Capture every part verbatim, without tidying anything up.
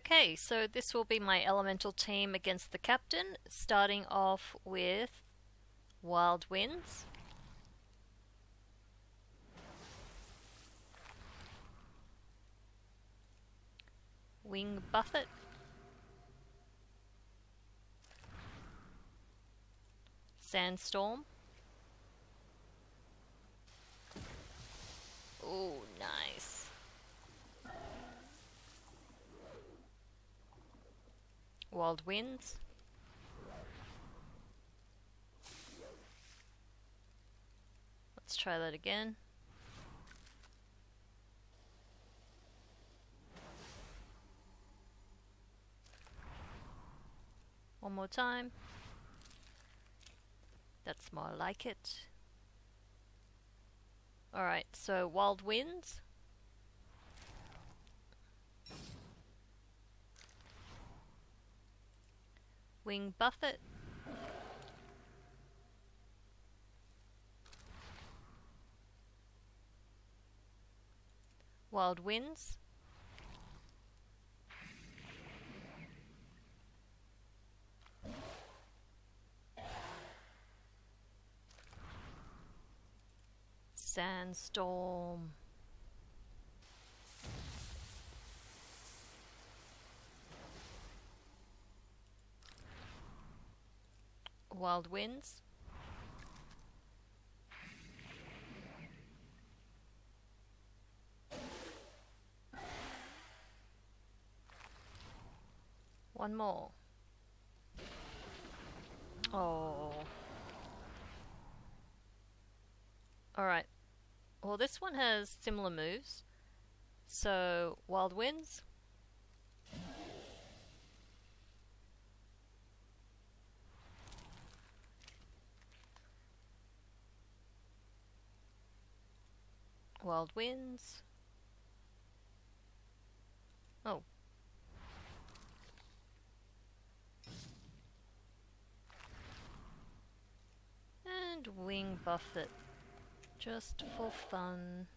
Okay, so this will be my elemental team against the captain, starting off with Wild Winds. Wing Buffet. Sandstorm. Oh, nice. Wild Winds. Let's try that again. One more time. That's more like it. Alright, so Wild Winds. Wing Buffet. Wild Winds. Sandstorm. Wild Winds. One more. Oh. Alright. Well, this one has similar moves. So, Wild Winds. Wild Winds. Oh. And Wing Buffet. Just for fun.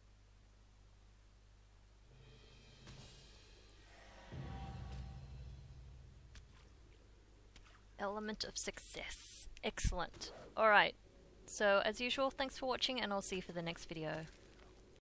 Element of success. Excellent. Alright. So, as usual, thanks for watching and I'll see you for the next video.